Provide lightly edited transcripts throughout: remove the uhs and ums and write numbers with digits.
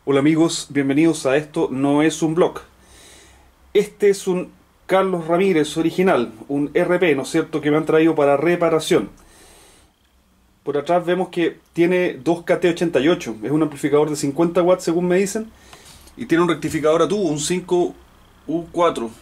Hola amigos, bienvenidos a Esto No Es Un Blog. Este es un Carlos Ramírez original, un RP, ¿no es cierto?, que me han traído para reparación. Por atrás vemos que tiene dos KT88, es un amplificador de 50 watts según me dicen, y tiene un rectificador a tubo, un 5U4.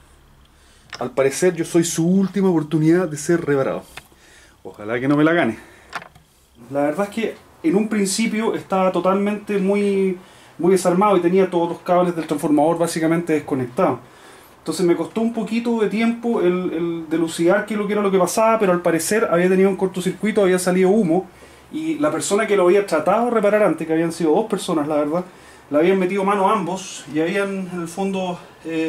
Al parecer yo soy su última oportunidad de ser reparado. Ojalá que no me la gane. La verdad es que en un principio estaba totalmente muy desarmado y tenía todos los cables del transformador básicamente desconectados. Entonces me costó un poquito de tiempo el dilucidar qué era lo que pasaba, pero al parecer había tenido un cortocircuito, había salido humo, y la persona que lo había tratado de reparar antes, que habían sido dos personas la verdad, le habían metido mano a ambos y habían en el fondo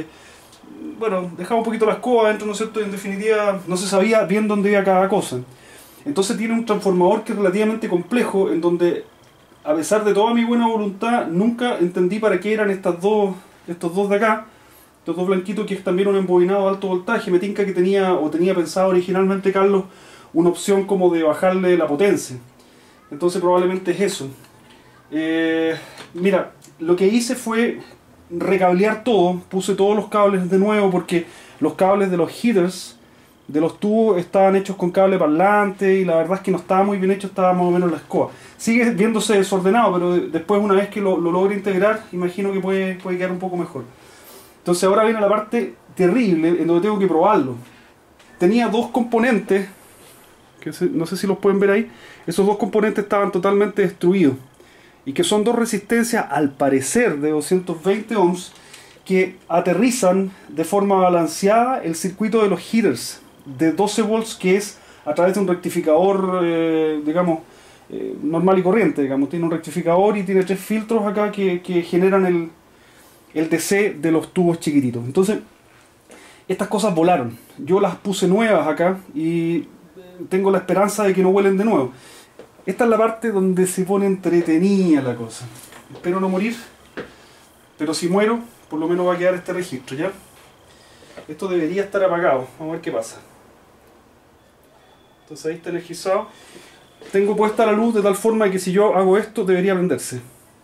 bueno, dejaba un poquito la escoba adentro, ¿no es cierto? Y en definitiva no se sabía bien dónde iba cada cosa. Entonces tiene un transformador que es relativamente complejo, en donde a pesar de toda mi buena voluntad nunca entendí para qué eran estos dos de acá, estos dos blanquitos, que es también un embobinado de alto voltaje. Me tinca que tenía pensado originalmente Carlos una opción como de bajarle la potencia. Entonces probablemente es eso. Mira, lo que hice fue recablear todo, puse todos los cables de nuevo porque los cables de los heaters de los tubos estaban hechos con cable parlante y la verdad es que no estaba muy bien hecho, estaba más o menos la escoba. Sigue viéndose desordenado, pero después, una vez que lo logre integrar, imagino que puede quedar un poco mejor. Entonces ahora viene la parte terrible en donde tengo que probarlo. Tenía dos componentes, que no sé si los pueden ver ahí. Esos dos componentes estaban totalmente destruidos, y que son dos resistencias al parecer de 220 ohms que aterrizan de forma balanceada el circuito de los heaters de 12 volts, que es a través de un rectificador digamos normal y corriente, digamos. Tiene un rectificador y tiene tres filtros acá que generan el DC de los tubos chiquititos. Entonces estas cosas volaron, yo las puse nuevas acá y tengo la esperanza de que no vuelen de nuevo. Esta es la parte donde se pone entretenida la cosa. Espero no morir, pero si muero, por lo menos va a quedar este registro, ¿ya? Esto debería estar apagado, vamos a ver qué pasa. Entonces ahí está energizado. Tengo puesta la luz de tal forma que si yo hago esto debería prenderse.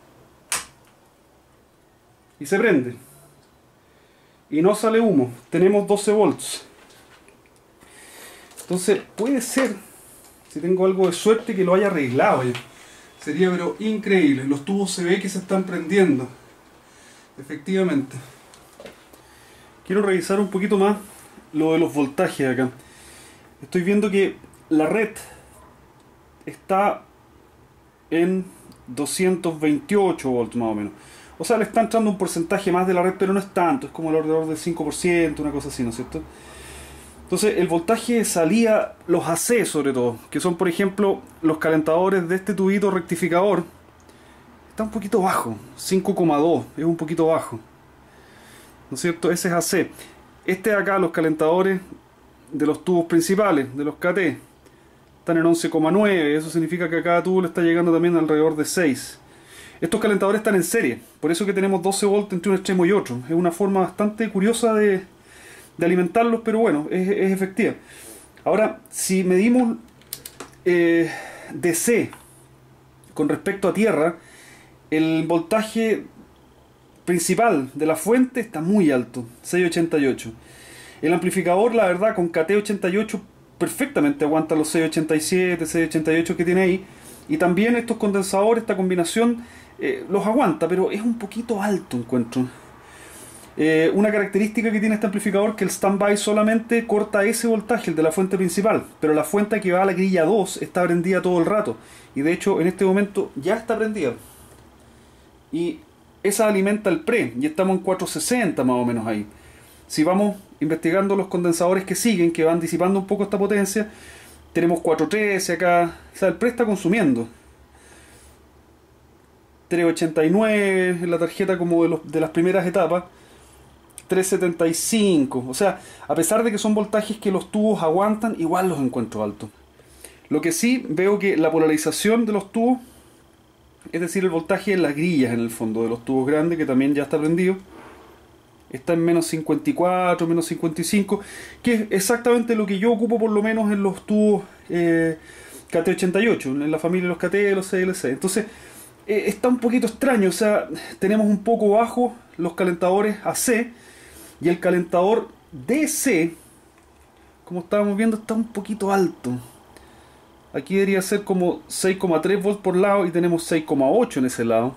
Y se prende. Y no sale humo, tenemos 12 volts. Entonces puede ser, si tengo algo de suerte, que lo haya arreglado ya. Sería pero increíble. Los tubos se ve que se están prendiendo. Efectivamente. Quiero revisar un poquito más lo de los voltajes acá. Estoy viendo que la red está en 228 volts más o menos. O sea, le está entrando un porcentaje más de la red, pero no es tanto. Es como alrededor del 5%, una cosa así, ¿no es cierto? Entonces el voltaje de salida, los AC sobre todo, que son por ejemplo los calentadores de este tubito rectificador, está un poquito bajo, 5,2, es un poquito bajo, ¿no es cierto? Ese es AC. Este de acá, los calentadores de los tubos principales, de los KT, están en 11,9, eso significa que a cada tubo le está llegando también alrededor de 6. Estos calentadores están en serie, por eso que tenemos 12 volts entre un extremo y otro. Es una forma bastante curiosa de alimentarlos, pero bueno, es efectiva. Ahora, si medimos DC con respecto a tierra, el voltaje principal de la fuente está muy alto, 688. El amplificador, la verdad, con KT88 perfectamente aguanta los 687, 688 que tiene ahí. Y también estos condensadores, esta combinación, los aguanta, pero es un poquito alto, encuentro. Una característica que tiene este amplificador, que el standby solamente corta ese voltaje, el de la fuente principal, pero la fuente que va a la grilla 2 está prendida todo el rato, y de hecho en este momento ya está prendida, y esa alimenta el pre, y estamos en 460 más o menos ahí. Si vamos investigando los condensadores que siguen, que van disipando un poco esta potencia, tenemos 413 acá, o sea, el pre está consumiendo 389 en la tarjeta como de las primeras etapas, 375, o sea, a pesar de que son voltajes que los tubos aguantan, igual los encuentro altos. Lo que sí veo que la polarización de los tubos, es decir, el voltaje en las grillas en el fondo de los tubos grandes, que también ya está prendido, está en menos 54, menos 55, que es exactamente lo que yo ocupo por lo menos en los tubos KT88, en la familia de los KT, los CLC. Entonces está un poquito extraño. O sea, tenemos un poco bajo los calentadores AC y el calentador DC, como estábamos viendo, está un poquito alto. Aquí debería ser como 6,3 volts por lado y tenemos 6,8 en ese lado.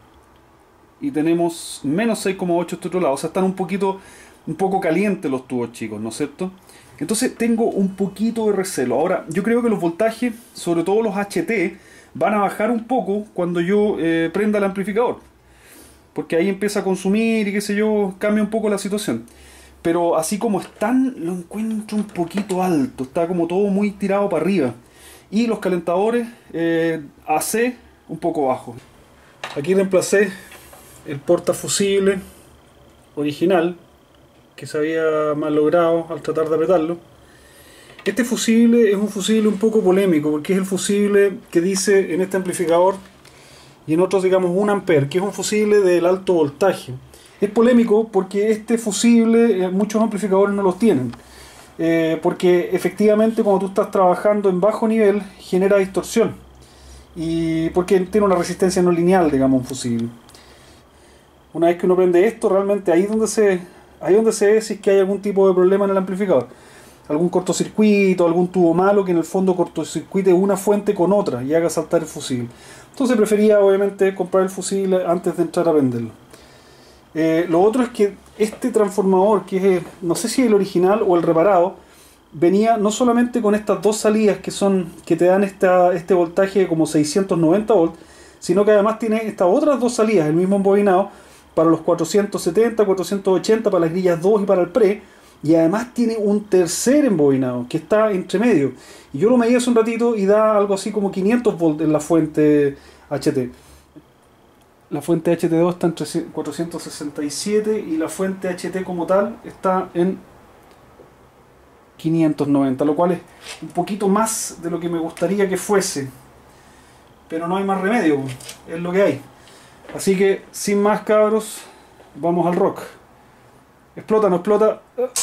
Y tenemos menos 6,8 este otro lado. O sea, están un poco calientes los tubos, chicos, ¿no es cierto? Entonces tengo un poquito de recelo. Ahora, yo creo que los voltajes, sobre todo los HT, van a bajar un poco cuando yo prenda el amplificador. Porque ahí empieza a consumir y qué sé yo, cambia un poco la situación. Pero así como están, lo encuentro un poquito alto. Está como todo muy tirado para arriba. Y los calentadores AC un poco bajo. Aquí reemplacé el portafusible original que se había malogrado al tratar de apretarlo. Este fusible es un fusible un poco polémico porque es el fusible que dice en este amplificador y en otros digamos 1 ampere, que es un fusible del alto voltaje. Es polémico porque este fusible muchos amplificadores no los tienen, porque efectivamente cuando tú estás trabajando en bajo nivel genera distorsión, y porque tiene una resistencia no lineal, digamos, un fusible. Una vez que uno prende esto, realmente ahí es donde se ve si es que hay algún tipo de problema en el amplificador, algún cortocircuito, algún tubo malo que en el fondo cortocircuite una fuente con otra y haga saltar el fusible. Entonces prefería obviamente comprar el fusible antes de entrar a prenderlo. Lo otro es que este transformador, que es, no sé si el original o el reparado, venía no solamente con estas dos salidas que te dan este voltaje de como 690 volts, sino que además tiene estas otras dos salidas, el mismo embobinado, para los 470, 480, para las grillas 2 y para el pre, y además tiene un tercer embobinado que está entre medio. Y yo lo medí hace un ratito y da algo así como 500 volts en la fuente HT. La fuente HT2 está en 467 y la fuente HT como tal está en 590, lo cual es un poquito más de lo que me gustaría que fuese. Pero no hay más remedio, es lo que hay. Así que, sin más cabros, vamos al rock. ¿Explota? ¿No explota?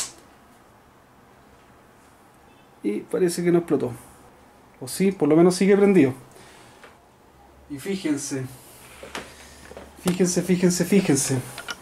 Y parece que no explotó. O sí, por lo menos sigue prendido. Y fíjense. Fíjense.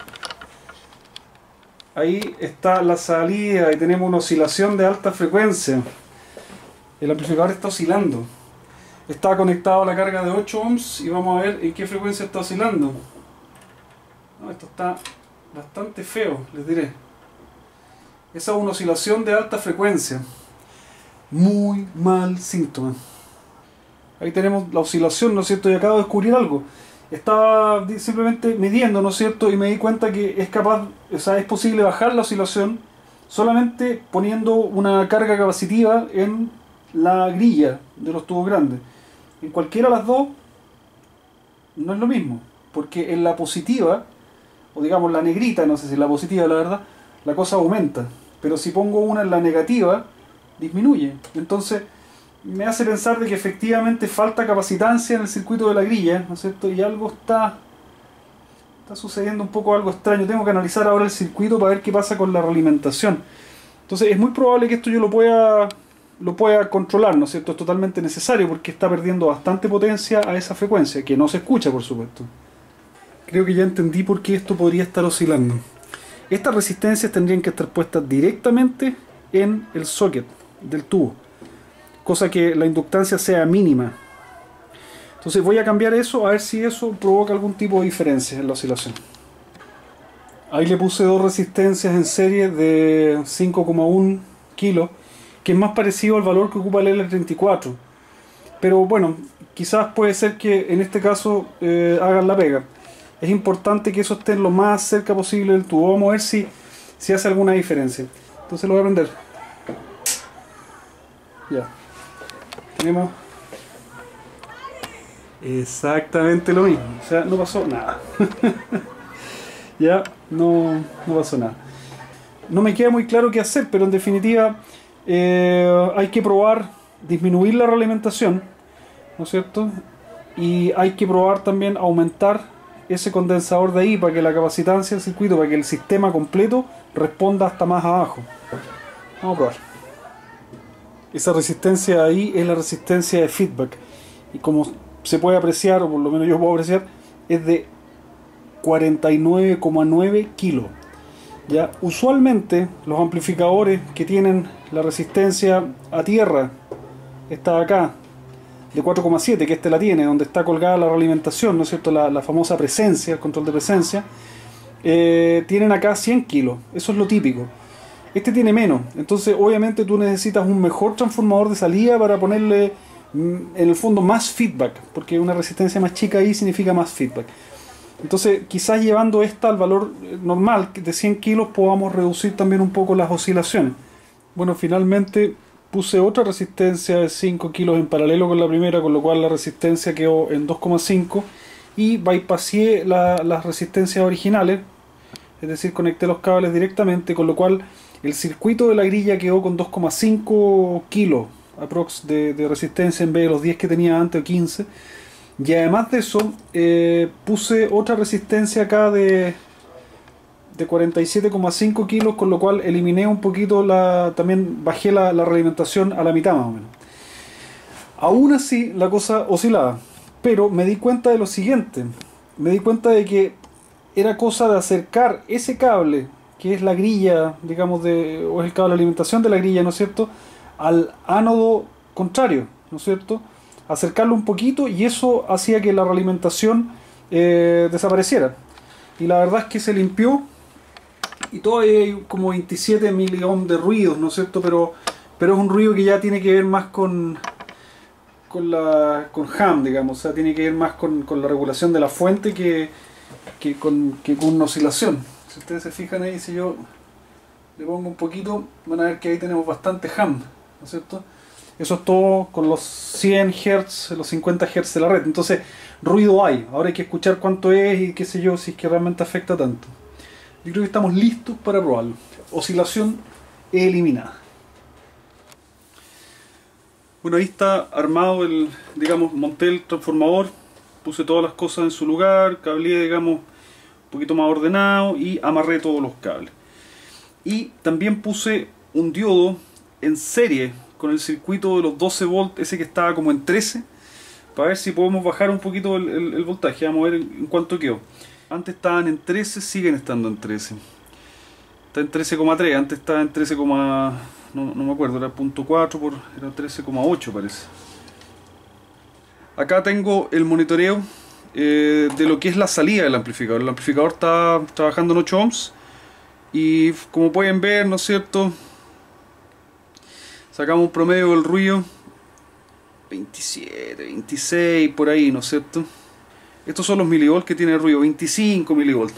Ahí está la salida y tenemos una oscilación de alta frecuencia. El amplificador está oscilando. Está conectado a la carga de 8 ohms y vamos a ver en qué frecuencia está oscilando. No, esto está bastante feo, les diré. Esa es una oscilación de alta frecuencia. Muy mal síntoma. Ahí tenemos la oscilación, ¿no es cierto? Y acabo de descubrir algo. Estaba simplemente midiendo, ¿no es cierto? Y me di cuenta que es capaz, o sea, es posible bajar la oscilación solamente poniendo una carga capacitiva en la grilla de los tubos grandes. En cualquiera de las dos no es lo mismo, porque en la positiva, o digamos la negrita, no sé si es la positiva la verdad, la cosa aumenta, pero si pongo una en la negativa, disminuye. Entonces me hace pensar de que efectivamente falta capacitancia en el circuito de la grilla, ¿no es cierto? Y algo está sucediendo un poco algo extraño. Tengo que analizar ahora el circuito para ver qué pasa con la realimentación. Entonces es muy probable que esto yo lo pueda controlar, ¿no es cierto? Es totalmente necesario porque está perdiendo bastante potencia a esa frecuencia, que no se escucha, por supuesto. Creo que ya entendí por qué esto podría estar oscilando. Estas resistencias tendrían que estar puestas directamente en el socket del tubo, cosa que la inductancia sea mínima. Entonces voy a cambiar eso, a ver si eso provoca algún tipo de diferencia en la oscilación. Ahí le puse dos resistencias en serie de 5,1 kilos, que es más parecido al valor que ocupa el L34. Pero bueno, quizás puede ser que en este caso hagan la pega. Es importante que eso esté lo más cerca posible del tubo. Vamos a ver si hace alguna diferencia. Entonces lo voy a prender. Ya. Tenemos exactamente lo mismo. O sea, no pasó nada. Ya, no pasó nada. No me queda muy claro qué hacer, pero en definitiva hay que probar disminuir la realimentación, ¿no es cierto? Y hay que probar también aumentar ese condensador de ahí para que la capacitancia del circuito, para que el sistema completo responda hasta más abajo. Vamos a probar. Esa resistencia ahí es la resistencia de feedback. Y como se puede apreciar, o por lo menos yo puedo apreciar, es de 49,9 kilos. ¿Ya? Usualmente los amplificadores que tienen la resistencia a tierra, está acá, de 4,7, que este la tiene, donde está colgada la realimentación, ¿no es cierto? La famosa presencia, el control de presencia, tienen acá 100 kilos, eso es lo típico. Este tiene menos, entonces obviamente tú necesitas un mejor transformador de salida para ponerle en el fondo más feedback, porque una resistencia más chica ahí significa más feedback. Entonces quizás llevando esta al valor normal de 100 kilos podamos reducir también un poco las oscilaciones. Bueno, finalmente puse otra resistencia de 5 kilos en paralelo con la primera, con lo cual la resistencia quedó en 2,5 y bypassé las resistencias originales, es decir, conecté los cables directamente, con lo cual el circuito de la grilla quedó con 2,5 kilos aprox de resistencia en vez de los 10 que tenía antes o 15. Y además de eso, puse otra resistencia acá de 47,5 kilos, con lo cual eliminé un poquito también bajé la realimentación a la mitad más o menos. Aún así la cosa oscilaba, pero me di cuenta de lo siguiente, me di cuenta de que era cosa de acercar ese cable, que es la grilla, digamos, o es el cable de alimentación de la grilla, ¿no es cierto?, al ánodo contrario, ¿no es cierto?, acercarlo un poquito, y eso hacía que la realimentación desapareciera. Y la verdad es que se limpió, y todavía hay como 27 miliohms de ruidos, ¿no es cierto?, pero es un ruido que ya tiene que ver más con Ham, digamos, o sea, tiene que ver más con la regulación de la fuente que con una oscilación. Si ustedes se fijan ahí, si yo le pongo un poquito, van a ver que ahí tenemos bastante Ham, ¿no es cierto? Eso es todo con los 100 Hz, los 50 Hz de la red. Entonces, ruido hay. Ahora hay que escuchar cuánto es y qué sé yo, si es que realmente afecta tanto. Yo creo que estamos listos para probarlo. Oscilación eliminada. Bueno, ahí está armado digamos, monté el transformador, puse todas las cosas en su lugar, cableé, digamos, un poquito más ordenado y amarré todos los cables. Y también puse un diodo en serie con el circuito de los 12 volt, ese que estaba como en 13, para ver si podemos bajar un poquito el voltaje. Vamos a ver en cuánto quedó. Antes estaban en 13, siguen estando en 13. Está en 13,3, antes estaba en 13, no me acuerdo, era 0.4 era 13,8 parece. Acá tengo el monitoreo de lo que es la salida del amplificador. El amplificador está trabajando en 8 ohms y como pueden ver, ¿no es cierto?, sacamos un promedio del ruido 27, 26 por ahí, ¿no es cierto? Estos son los milivolts que tiene el ruido, 25 milivolts.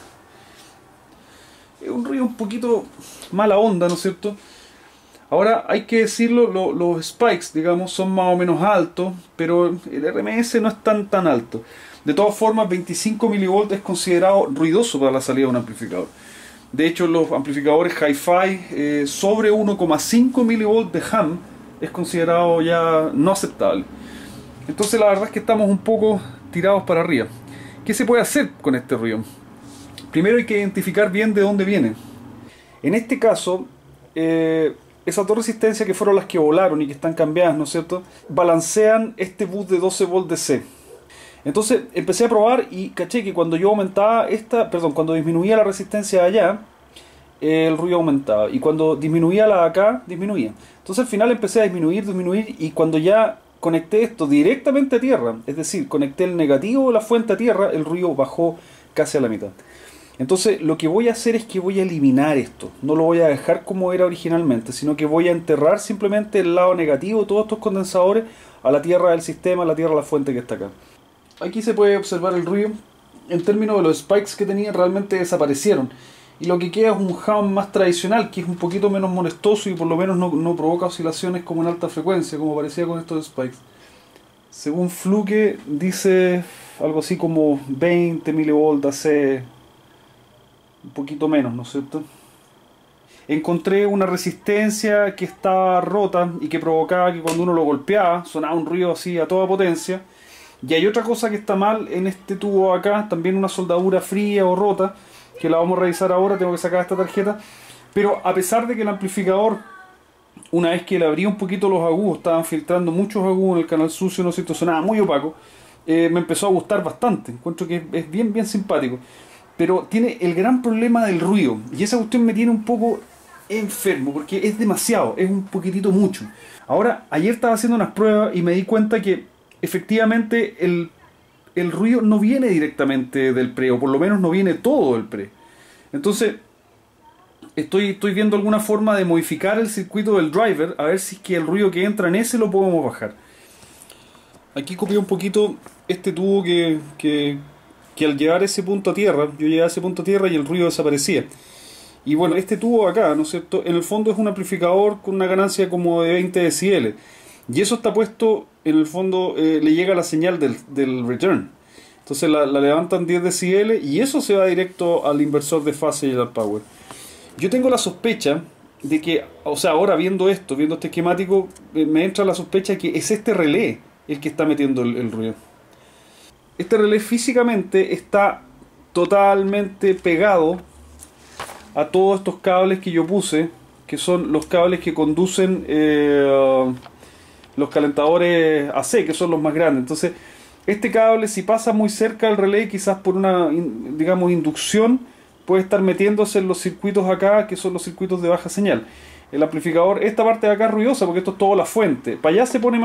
Es un ruido un poquito mala onda, ¿no es cierto? Ahora hay que decirlo, los spikes, digamos, son más o menos altos, pero el RMS no es tan alto. De todas formas, 25 milivolts es considerado ruidoso para la salida de un amplificador. De hecho, los amplificadores Hi-Fi sobre 1,5 milivolts de Ham es considerado ya no aceptable. Entonces la verdad es que estamos un poco tirados para arriba. ¿Qué se puede hacer con este ruido? Primero hay que identificar bien de dónde viene. En este caso, esas dos resistencias que fueron las que volaron y que están cambiadas, ¿no es cierto?, balancean este bus de 12 volts DC. Entonces empecé a probar y caché que cuando yo aumentaba cuando disminuía la resistencia de allá, el ruido aumentaba, y cuando disminuía la de acá, disminuía. Entonces al final empecé a disminuir, y cuando ya conecté esto directamente a tierra, es decir, conecté el negativo de la fuente a tierra, el ruido bajó casi a la mitad. Entonces lo que voy a hacer es que voy a eliminar esto, no lo voy a dejar como era originalmente, sino que voy a enterrar simplemente el lado negativo de todos estos condensadores a la tierra del sistema, a la tierra de la fuente que está acá. Aquí se puede observar el ruido. En términos de los spikes que tenía, realmente desaparecieron, y lo que queda es un Ham más tradicional, que es un poquito menos molestoso y por lo menos no provoca oscilaciones como en alta frecuencia, como parecía con estos spikes. Según Fluke dice algo así como 20 milivolts AC, un poquito menos, ¿no es cierto? Encontré una resistencia que estaba rota y que provocaba que cuando uno lo golpeaba sonaba un ruido así a toda potencia. Y hay otra cosa que está mal en este tubo acá, también una soldadura fría o rota, que la vamos a revisar ahora. Tengo que sacar esta tarjeta. Pero a pesar de que el amplificador, una vez que le abrí un poquito los agudos, estaban filtrando muchos agudos en el canal sucio, ¿no es cierto?, sonaba muy opaco. me empezó a gustar bastante. Encuentro que es bien, bien simpático. Pero tiene el gran problema del ruido. Y esa cuestión me tiene un poco enfermo, porque es demasiado, es un poquitito mucho. Ahora, ayer estaba haciendo unas pruebas y me di cuenta que efectivamente el ruido no viene directamente del pre, o por lo menos no viene todo del pre. Entonces, estoy viendo alguna forma de modificar el circuito del driver, a ver si es que el ruido que entra en ese lo podemos bajar. Aquí copié un poquito este tubo que al llevar ese punto a tierra, yo llegué a ese punto a tierra y el ruido desaparecía. Y bueno, este tubo acá, ¿no es cierto? En el fondo es un amplificador con una ganancia como de 20 decibeles. Y eso está puesto, en el fondo, le llega la señal del return. Entonces la levantan 10 decibeles y eso se va directo al inversor de fase y al power. Yo tengo la sospecha de que, o sea, ahora viendo esto, viendo este esquemático, me entra la sospecha que es este relé el que está metiendo el ruido. Este relé físicamente está totalmente pegado a todos estos cables que yo puse, que son los cables que conducen los calentadores AC, que son los más grandes. Entonces, este cable, si pasa muy cerca del relé, quizás por una, digamos, inducción, puede estar metiéndose en los circuitos acá, que son los circuitos de baja señal. El amplificador, esta parte de acá es ruidosa porque esto es todo la fuente. Para allá se pone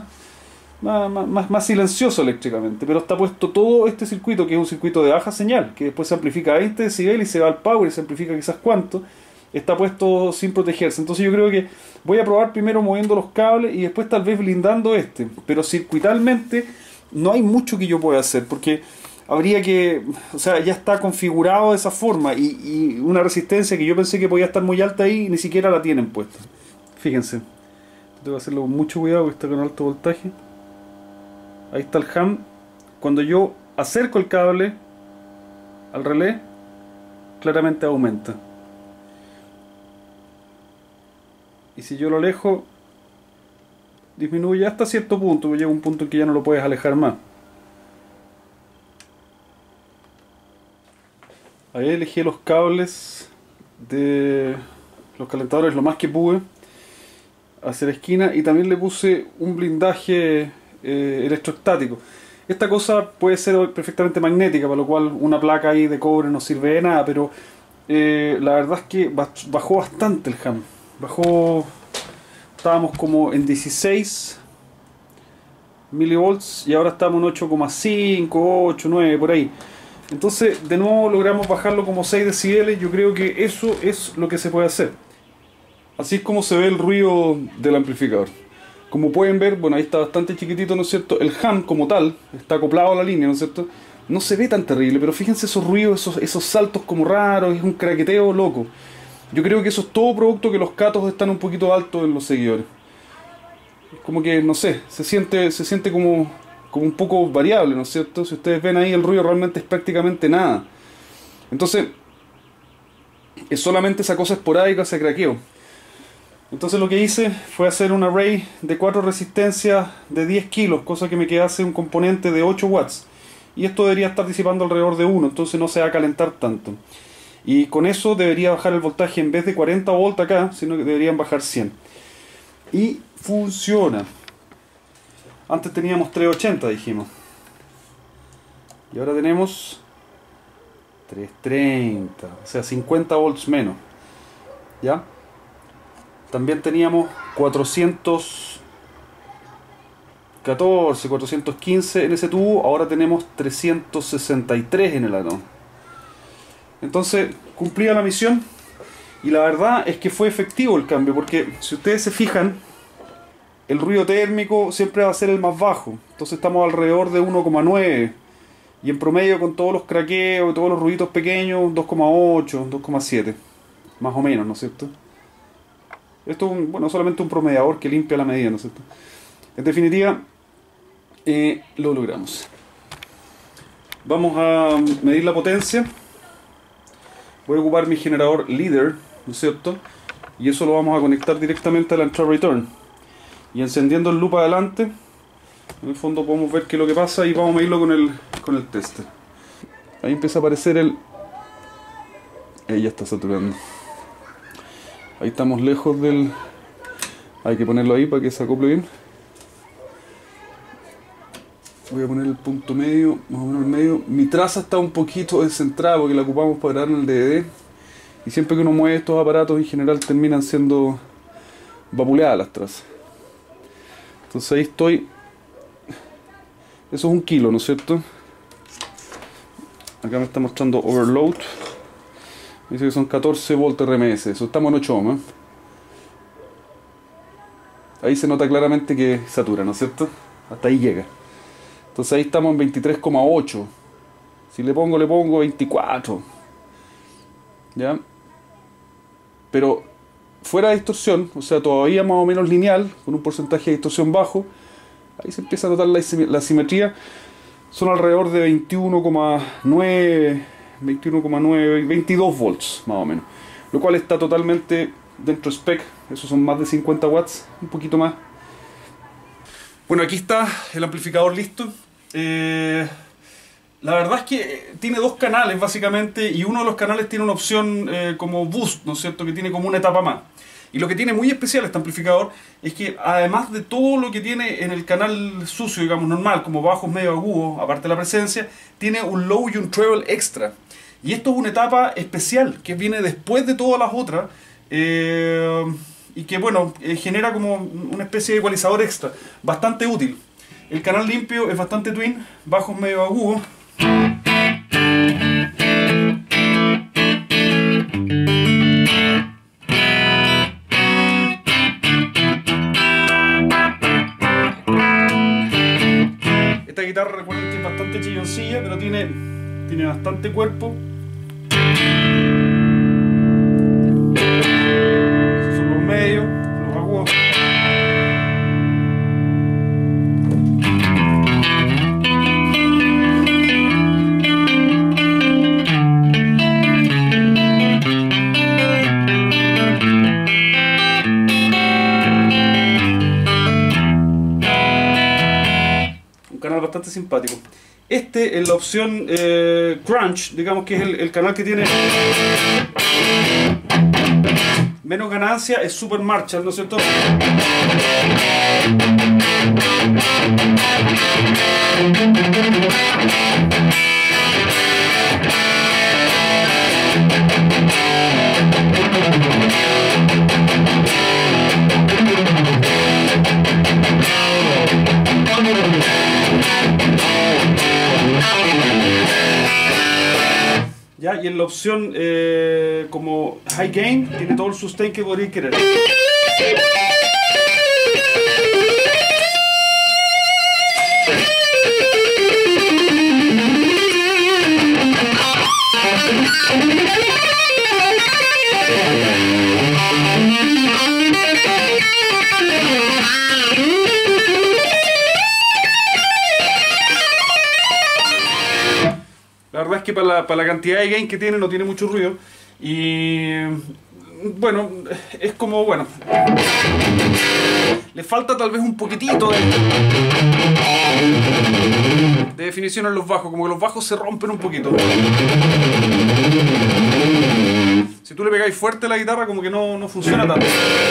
más silencioso eléctricamente, pero está puesto todo este circuito, que es un circuito de baja señal, que después se amplifica a 20 decibeles y se va al power y se amplifica quizás cuánto. Está puesto sin protegerse. Entonces yo creo que voy a probar primero moviendo los cables y después tal vez blindando este. Pero circuitalmente no hay mucho que yo pueda hacer, porque habría que, o sea, ya está configurado de esa forma y una resistencia que yo pensé que podía estar muy alta ahí, ni siquiera la tienen puesta. Fíjense, tengo que hacerlo con mucho cuidado porque está con alto voltaje. Ahí está el ham. Cuando yo acerco el cable al relé, claramente aumenta. Y si yo lo alejo, disminuye hasta cierto punto, llega un punto en que ya no lo puedes alejar más. Ahí elegí los cables de los calentadores lo más que pude hacia la esquina, y también le puse un blindaje electrostático. Esta cosa puede ser perfectamente magnética, para lo cual una placa ahí de cobre no sirve de nada, pero la verdad es que bajó bastante el ham. Bajó, estábamos como en 16 milivolts y ahora estamos en 8,5, 8, 9 por ahí. Entonces de nuevo logramos bajarlo como 6 decibeles. Yo creo que eso es lo que se puede hacer. Así es como se ve el ruido del amplificador. Como pueden ver, bueno, ahí está bastante chiquitito, ¿no es cierto? El ham como tal está acoplado a la línea, ¿no es cierto? No se ve tan terrible, pero fíjense esos ruidos, esos saltos como raros, es un craqueteo loco. Yo creo que eso es todo producto que los catos están un poquito altos en los seguidores. Es como que, no sé, se siente como un poco variable, ¿no es cierto? Si ustedes ven ahí, el ruido realmente es prácticamente nada. Entonces, es solamente esa cosa esporádica, ese craqueo. Entonces lo que hice fue hacer un array de 4 resistencias de 10 kilos, cosa que me quedase un componente de 8 watts. Y esto debería estar disipando alrededor de 1, entonces no se va a calentar tanto. Y con eso debería bajar el voltaje en vez de 40 volts acá, sino que deberían bajar 100. Y funciona. Antes teníamos 380, dijimos. Y ahora tenemos 330, o sea 50 volts menos. ¿Ya? También teníamos 414, 415 en ese tubo, ahora tenemos 363 en el ladrón. Entonces cumplía la misión y la verdad es que fue efectivo el cambio, porque si ustedes se fijan, el ruido térmico siempre va a ser el más bajo, entonces estamos alrededor de 1,9 y en promedio con todos los craqueos y todos los ruiditos pequeños 2,8, 2,7 más o menos, ¿no es cierto? Esto es bueno, solamente un promediador que limpia la medida, ¿no es cierto? En definitiva, lo logramos. Vamos a medir la potencia. Voy a ocupar mi generador líder, ¿no es cierto? Y eso lo vamos a conectar directamente a la entrada return. Y encendiendo el loop adelante, en el fondo podemos ver qué es lo que pasa y vamos a medirlo con el tester. Ahí empieza a aparecer el... Ahí ya está saturando. Ahí estamos lejos del... Hay que ponerlo ahí para que se acople bien. Voy a poner el punto medio, más o menos el medio. Mi traza está un poquito descentrada porque la ocupamos para grabar en el DVD. Y siempre que uno mueve estos aparatos en general terminan siendo vapuleadas las trazas. Entonces ahí estoy. Eso es 1 kilo, ¿no es cierto? Acá me está mostrando overload. Dice que son 14 volt RMS. Eso, estamos en 8 ohms. Ahí se nota claramente que satura, ¿no es cierto? Hasta ahí llega. Entonces ahí estamos en 23,8. Si le pongo 24. ¿Ya? Pero fuera de distorsión, o sea, todavía más o menos lineal, con un porcentaje de distorsión bajo, ahí se empieza a notar la simetría. Son alrededor de 22 volts más o menos, lo cual está totalmente dentro de spec. Esos son más de 50 watts, un poquito más. Bueno, aquí está el amplificador listo. La verdad es que tiene 2 canales básicamente, y uno de los canales tiene una opción como boost, ¿no es cierto?, que tiene como una etapa más. Y lo que tiene muy especial este amplificador es que, además de todo lo que tiene en el canal sucio, digamos, normal, como bajos medio agudos, aparte de la presencia, tiene un low y un treble extra. Y esto es una etapa especial que viene después de todas las otras, y que, bueno, genera como una especie de ecualizador extra, bastante útil. El canal limpio es bastante twin, bajos medio agudos. Esta guitarra, recuerden que es bastante chilloncilla, pero tiene bastante cuerpo. Esos son los medios, los agudos. Bastante simpático. Este es la opción Crunch, digamos que es el canal que tiene menos ganancia, es Super Marshall, ¿no es cierto? ¿Ya? Y en la opción como High Gain tiene todo el sustain que podría querer. La verdad es que para la cantidad de gain que tiene no tiene mucho ruido. Y bueno, es como, bueno, le falta tal vez un poquitito de definición en los bajos, como que los bajos se rompen un poquito. Si tú le pegáis fuerte a la guitarra, como que no funciona tanto.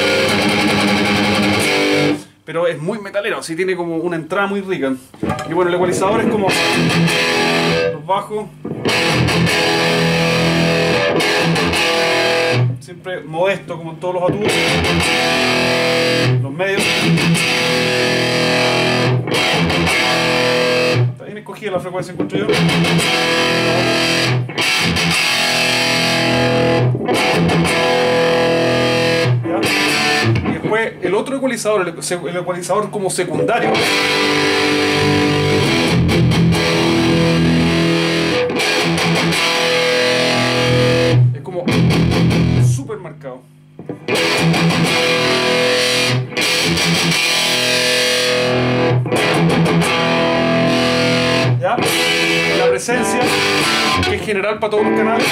Pero es muy metalero, así tiene como una entrada muy rica. Y bueno, el ecualizador es como los bajos, siempre modesto como en todos los atudos. Los medios, está bien escogida la frecuencia, encuentro yo. ¿Ya? Y después el otro ecualizador, el ecualizador como secundario, es como súper marcado. ¿Ya? La presencia, que es general para todos los canales.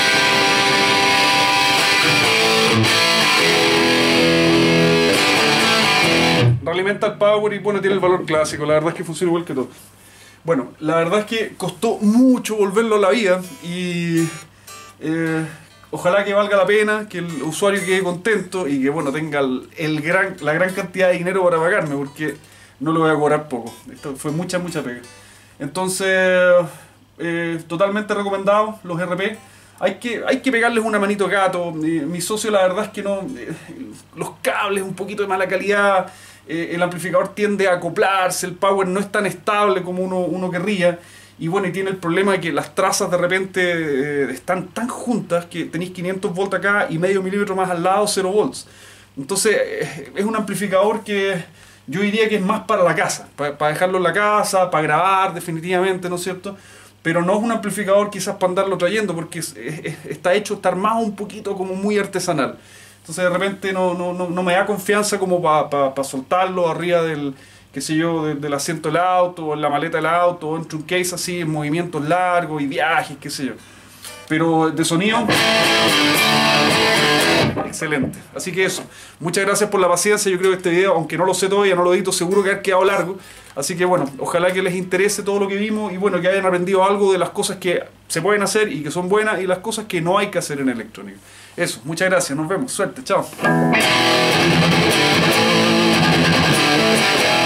Realimenta el power y bueno, tiene el valor clásico. La verdad es que funciona igual que todo. Bueno, la verdad es que costó mucho volverlo a la vida y ojalá que valga la pena, que el usuario quede contento y que bueno, tenga la gran cantidad de dinero para pagarme, porque no lo voy a cobrar poco. Esto fue mucha pega. Entonces, totalmente recomendados los RP. Hay que pegarles una manito de gato. Mi socio, la verdad es que no. Los cables, un poquito de mala calidad. El amplificador tiende a acoplarse. El power no es tan estable como uno querría. Y bueno, y tiene el problema de que las trazas de repente están tan juntas que tenéis 500 volts acá y medio milímetro más al lado, 0 volts. Entonces, es un amplificador que yo diría que es más para la casa. Para dejarlo en la casa, para grabar definitivamente, ¿no es cierto? Pero no es un amplificador quizás para andarlo trayendo, porque está hecho, está armado un poquito como muy artesanal. Entonces de repente no me da confianza como para soltarlo arriba del, qué sé yo, del asiento del auto, o en la maleta del auto, o entre un case así, en movimientos largos y viajes, qué sé yo. Pero de sonido, excelente. Así que eso, muchas gracias por la paciencia. Yo creo que este video, aunque no lo sé todavía, no lo edito, seguro que ha quedado largo. Así que bueno, ojalá que les interese todo lo que vimos y bueno, que hayan aprendido algo de las cosas que se pueden hacer y que son buenas y las cosas que no hay que hacer en electrónica. Eso, muchas gracias, nos vemos, suerte, chao.